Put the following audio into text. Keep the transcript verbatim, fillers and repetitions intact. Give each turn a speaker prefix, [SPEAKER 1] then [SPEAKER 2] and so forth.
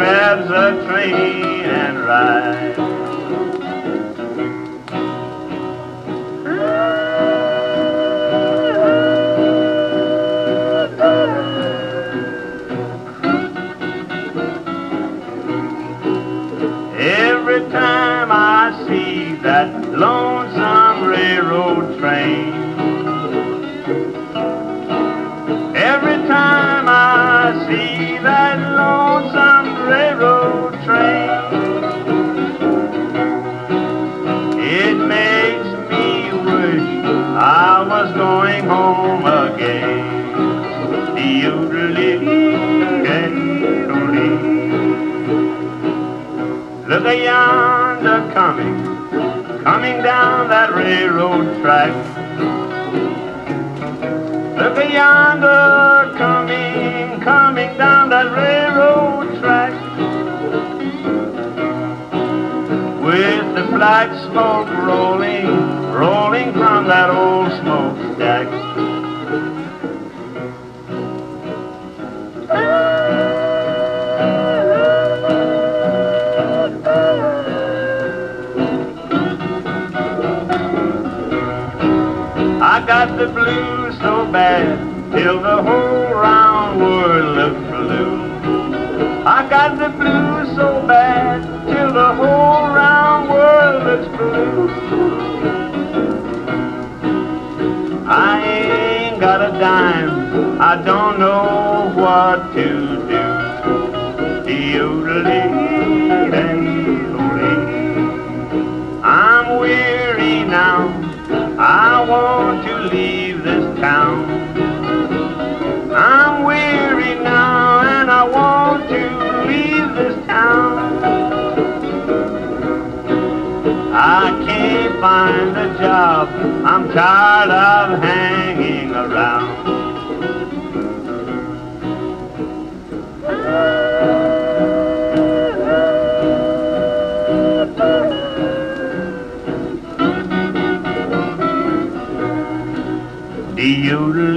[SPEAKER 1] grabs a train and rides. Every time I see that lonesome railroad train, every time I see that lonesome railroad train, it makes me wish I was going home again. Look a yonder coming, coming down that railroad track. Look a yonder coming, coming down that railroad track. With the black smoke rolling, rolling from that old smokestack. I got the blues so bad till the whole round world looks blue. I got the blues so bad till the whole round world looks blue. I ain't got a dime, I don't know what to do. I'm weary now, I want to leave this town. I'm weary now and I want to leave this town. I can't find a job, I'm tired of hanging around. Do you